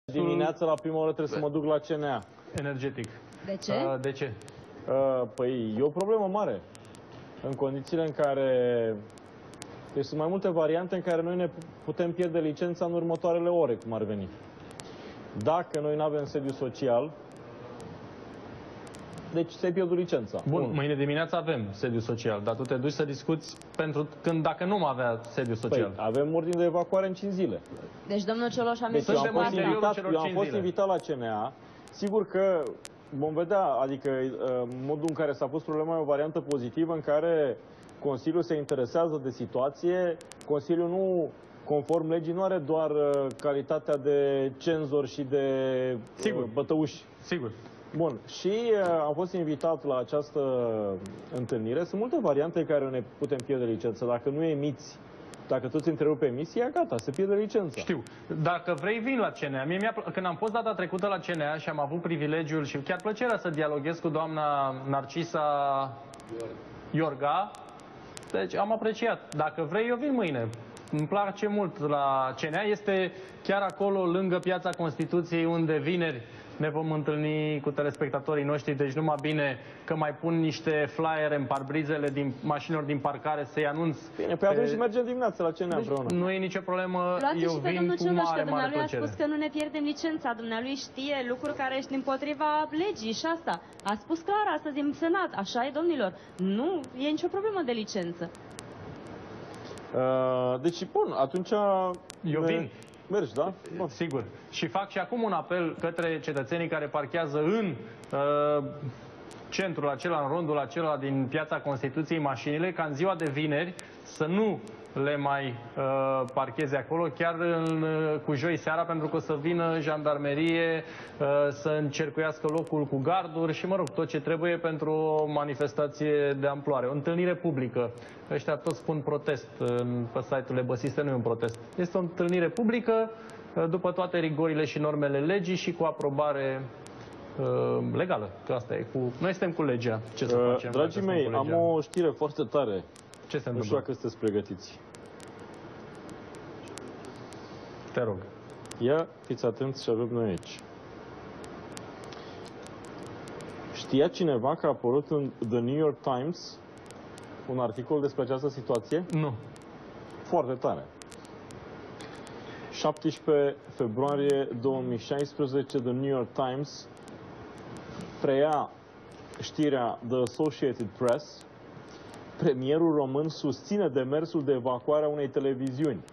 Dimineața, la prima oră, trebuie să mă duc la CNA. Energetic. De ce? De ce? Păi, e o problemă mare. În condițiile în care... Deci sunt mai multe variante în care noi ne putem pierde licența în următoarele ore, cum ar veni. Dacă noi nu avem sediu social, deci se pierde licența. Bun, mâine dimineața avem sediu social, dar tu te duci să discuți pentru când, dacă nu avea sediu social. Păi, avem ordine de evacuare în 5 zile. Deci domnul Cioloș a Deci mers eu am fost invitat la CNA. Sigur că vom vedea, adică modul în care s-a pus problema e o variantă pozitivă în care Consiliul se interesează de situație. Consiliul nu, conform legii, nu are doar calitatea de cenzor și de bătăuși. Sigur. Bun, și am fost invitat la această întâlnire. Sunt multe variante în care ne putem pierde licența. Dacă nu emiți, dacă tu îți întrerupi emisia, gata, se pierde licența. Știu. Dacă vrei, vin la CNA. Când am fost data trecută la CNA și am avut privilegiul și chiar plăcerea să dialoghez cu doamna Narcisa Iorga, deci am apreciat. Dacă vrei, eu vin mâine. Îmi place mult la CNA. Este chiar acolo, lângă Piața Constituției, unde vineri ne vom întâlni cu telespectatorii noștri, deci numai bine că mai pun niște flyere în parbrizele din mașinilor din parcare să-i anunț. Bine, păi atunci mergem dimineața la CNA împreună. Nu e nicio problemă, eu vin cu mare plăcere. plăcere. A spus că nu ne pierdem licența, dumnealui știe lucruri care ești împotriva legii și asta. A spus clar astăzi în Senat, așa e, domnilor. Nu e nicio problemă de licență. Deci, bun, atunci... Eu vin. Mergi, da? Bun. Sigur. Și fac și acum un apel către cetățenii care parchează în centrul acela, în rondul acela din Piața Constituției mașinile, ca în ziua de vineri să nu le mai parcheze acolo, chiar cu joi seara, pentru că o să vină jandarmerie să încercuiască locul cu garduri și, mă rog, tot ce trebuie pentru o manifestație de amploare. O întâlnire publică. Ăștia toți spun protest. Pe site-ul Lebăsiste nu e un protest. Este o întâlnire publică după toate rigorile și normele legii și cu aprobare legală. Că asta e. Noi suntem cu legea. Ce să facem? Dragii mei, am o știre foarte tare. Ce se întâmplă? Nu știu dacă sunteți pregătiți. Te rog. Ia, fiți atenți ce avem noi aici. Știa cineva că a apărut în The New York Times un articol despre această situație? Nu. Foarte tare. 17 februarie 2016, The New York Times preia știrea The Associated Press. Premierul român susține demersul de evacuare a unei televiziuni.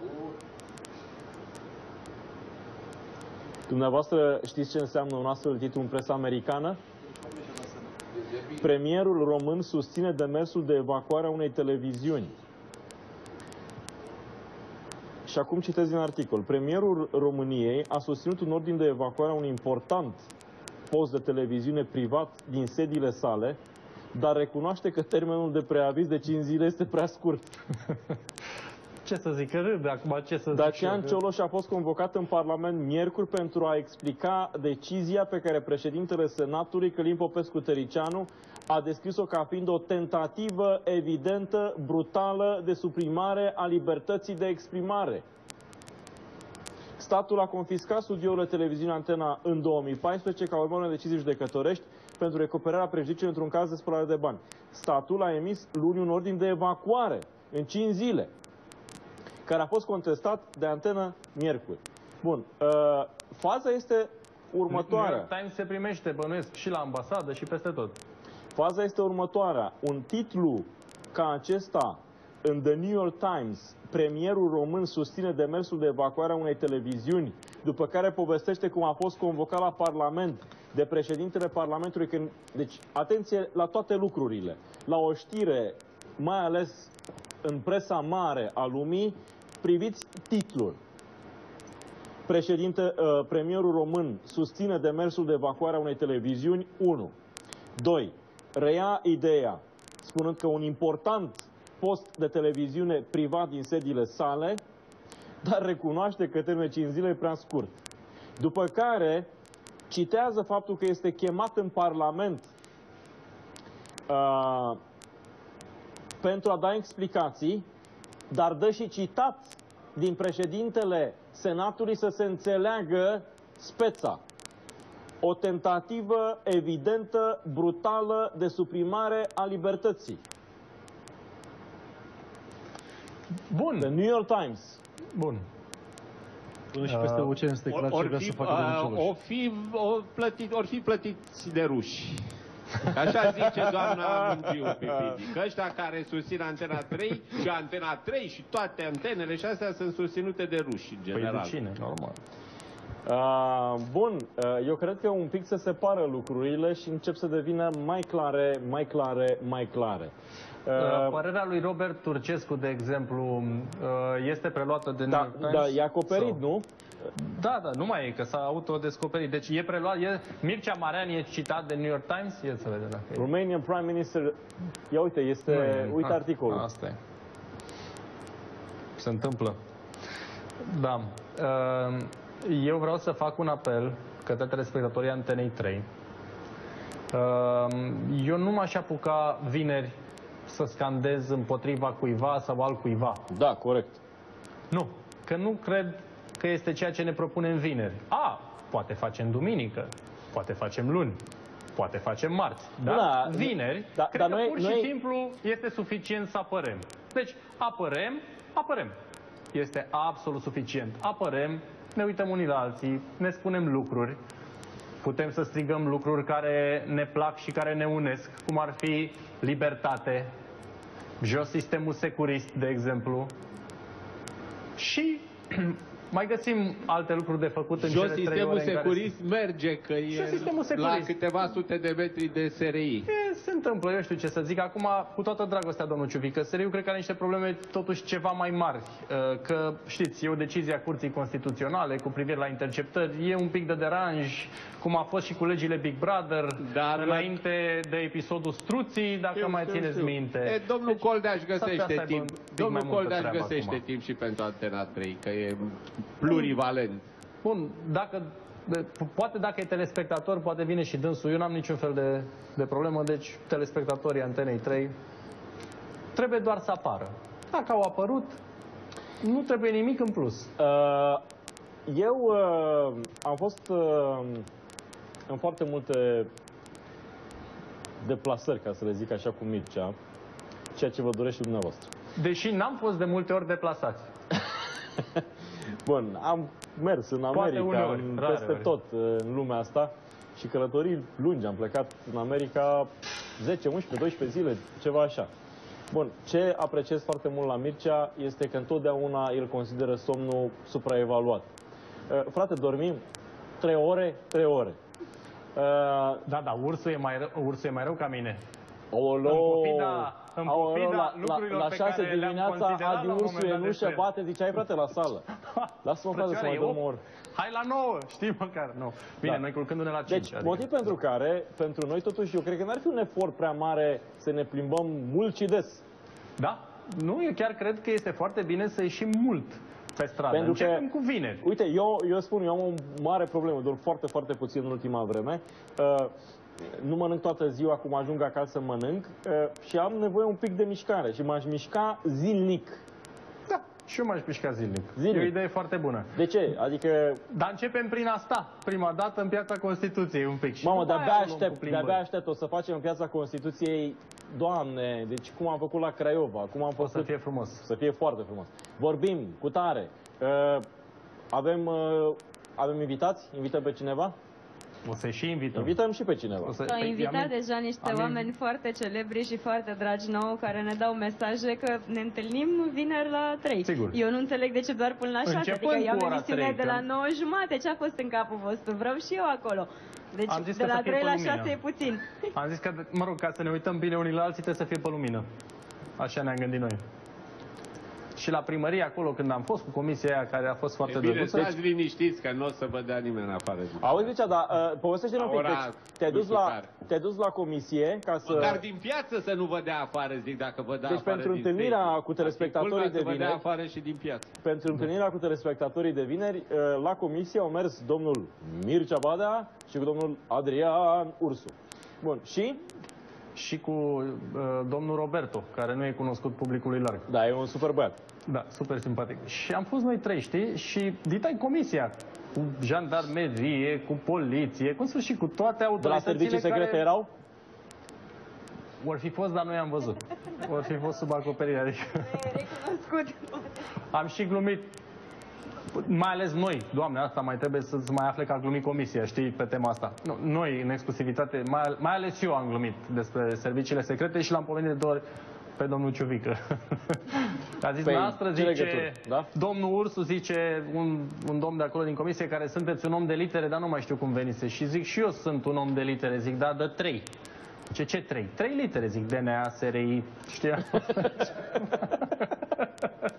Dumneavoastră știți ce înseamnă un astfel de titlu în presa americană? Premierul român susține demersul de evacuare a unei televiziuni. Și acum citez din articol. Premierul României a susținut un ordin de evacuare a unui important post de televiziune privat din sediile sale, dar recunoaște că termenul de preaviz de 5 zile este prea scurt. Ce să zic, râd acum, ce să zic. Dacian Cioloș a fost convocat în Parlament miercuri pentru a explica decizia pe care președintele Senatului, Călin Popescu-Tăricianu, a descris-o ca fiind o tentativă evidentă, brutală de suprimare a libertății de exprimare. Statul a confiscat studiourile televiziunii Antena în 2014 ca urmare unei decizii judecătorești pentru recuperarea prejudiciilor într-un caz de spălare de bani. Statul a emis luni un ordin de evacuare în 5 zile, care a fost contestat de Antenă miercuri. Bun, faza este următoarea. New York Times se primește, bănuiesc, și la ambasadă și peste tot. Faza este următoarea. Un titlu ca acesta în The New York Times, premierul român susține demersul de evacuare a unei televiziuni, după care povestește cum a fost convocat la Parlament de președintele Parlamentului. Deci, atenție la toate lucrurile. La o știre, mai ales în presa mare a lumii, priviți titlul. Premierul român susține demersul de evacuare a unei televiziuni, 1. 2. Reia ideea, spunând că un important post de televiziune privat din sediile sale, dar recunoaște că termenul 5 zile e prea scurt. După care citează faptul că este chemat în Parlament pentru a da explicații, dar dă și citat din președintele Senatului să se înțeleagă speța. O tentativă evidentă, brutală de suprimare a libertății. Bun. The New York Times. Bun. Până și peste ocean se declară ce vrea să facă domnul Cioloș. Or fi plătiți de ruși. Așa zice doamna Mungiu Pipidi, că ăștia care susțin Antena 3 și Antena 3 și toate antenele și astea sunt susținute de ruși, în general. Păi de cine? Normal. Bun, eu cred că un pic se separă lucrurile și încep să devină mai clare, mai clare, mai clare. Părerea lui Robert Turcescu, de exemplu, este preluată de New York Times? Da, e acoperit, nu? Da, nu mai e, că s-a autodescoperit. Deci e preluat, Mircea Marean e citat de New York Times? Ia să vedem dacă e. Romanian Prime Minister, ia uite, uite articolul. Asta e. Se întâmplă. Da. Eu vreau să fac un apel către telespectatorii Antenei 3. Eu nu m-aș apuca vineri să scandez împotriva cuiva sau altcuiva. Da, corect. Nu, că nu cred că este ceea ce ne propunem vineri. Poate facem duminică, poate facem luni, poate facem marți. Da? Da, vineri, cred că pur și simplu este suficient să apărăm. Deci, apărăm. Este absolut suficient. Apărăm, ne uităm unii la alții, ne spunem lucruri, putem să strigăm lucruri care ne plac și care ne unesc, cum ar fi libertate, jos sistemul securist, de exemplu, și mai găsim alte lucruri de făcut în cele 3 ore. Sistemul securist merge, că e la câteva sute de metri de SRI. Se întâmplă, eu știu ce să zic. Acum, cu toată dragostea, domnul Ciuvică, SRI-ul cred că are niște probleme totuși ceva mai mari. Că, știți, e o decizie a Curții Constituționale cu privire la interceptări. E un pic de deranj, cum a fost și cu legile Big Brother, dar înainte de episodul Struții, dacă mai țineți minte. Domnul Coldeaș găsește timp. Domnul Coldeaș găsește timp și pentru Antena 3, că e plurivalent. Bun, poate dacă e telespectator, poate vine și dânsul. Eu n-am niciun fel de problemă, deci telespectatorii Antenei 3 trebuie doar să apară. Dacă au apărut, nu trebuie nimic în plus. Eu am fost în foarte multe deplasări, ca să le zic așa, cu Mircea, ceea ce vă dorește dumneavoastră. Deși n-am fost de multe ori deplasați. Bun, am mers în America, peste tot în lumea asta și călătorii lungi. Am plecat în America 10, 11, 12 zile, ceva așa. Bun, ce apreciez foarte mult la Mircea este că întotdeauna el consideră somnul supraevaluat. Frate, dormim 3 ore, 3 ore. Da, ursul e mai rău ca mine. În pofida lucrurilor pe care dimineața Adi Ursu e în ușă, bate, ziceai, frate, la sală. Lasă-mă, frate, să mai dorm o oră. Hai la 9, știi măcar. No. Bine, noi culcându-ne la 5. Deci, motiv pentru care, pentru noi, totuși, eu cred că n-ar fi un efort prea mare să ne plimbăm mult și des. Da? Nu, eu chiar cred că este foarte bine să ieșim mult pe stradă. Pentru începem cu vineri. Uite, eu spun, eu am o mare problemă, dorm foarte, foarte puțin în ultima vreme. Nu mănânc toată ziua, cum ajung acasă să mănânc și am nevoie un pic de mișcare și m-aș mișca zilnic. Da, și eu m-aș mișca zilnic. E o idee foarte bună. De ce? Adică... Dar începem prin asta, prima dată în Piața Constituției un pic. Mamă, de-abia aștept, o să facem în Piața Constituției, Doamne, deci cum am făcut la Craiova, cum am făcut... O să fie frumos. Să fie foarte frumos. Vorbim cu tare. Avem invitați? Invităm pe cineva? O să și invităm. Invităm și pe cineva. Au invitat deja niște oameni foarte celebri și foarte dragi nouă care ne dau mesaje că ne întâlnim vineri la 3. Sigur. Eu nu înțeleg de ce doar până la 6. Adică eu am emisiune 3, de la 9:30. Ce a fost în capul vostru? Vreau și eu acolo. Deci de la 3 la 6 e puțin. Am zis că, mă rog, ca să ne uităm bine unii la alții, trebuie să fie pe lumină. Așa ne-am gândit noi. Și la primărie, acolo, când am fost cu comisia aia, care a fost foarte drăguță... Bine, stați liniștiți, că nu o să vă dea nimeni afară. Auzi, Mircea, dar povestește-ne un pic. Deci, te-ai dus la comisie ca să... Dar din piață să nu vă dea afară, zic, dacă vă dea deci afară. Deci pentru întâlnirea cu telespectatorii de vineri... Vă dea afară și din piață. Pentru întâlnirea cu telespectatorii de vineri, la comisie au mers domnul Mircea Badea și cu domnul Adrian Ursu. Bun, și... Și cu domnul Roberto, care nu e cunoscut publicului larg. Da, e un super băiat. Da, super simpatic. Și am fost noi 3, știi? Și ditai comisia cu jandarmerie, cu poliție, cu sfârșit, cu toate autoritățile. De la servicii secrete erau? Or fi fost, dar noi am văzut. Or fi fost sub acoperire, adică... Recunoscut. Am și glumit, mai ales noi, Doamne, asta mai trebuie să-ți mai afle că a glumit comisia, știi, pe tema asta. Noi, în exclusivitate, mai ales eu am glumit despre serviciile secrete și l-am pomenit de 2 ori pe domnul Ciuvică. A zis, noastră, zice, da? Domnul Ursu, zice, un domn de acolo din comisie, care sunteți un om de litere, dar nu mai știu cum venise. Și zic, și eu sunt un om de litere, zic, da, de 3. Ce 3? 3 litere, zic, DNA, SRI, știa?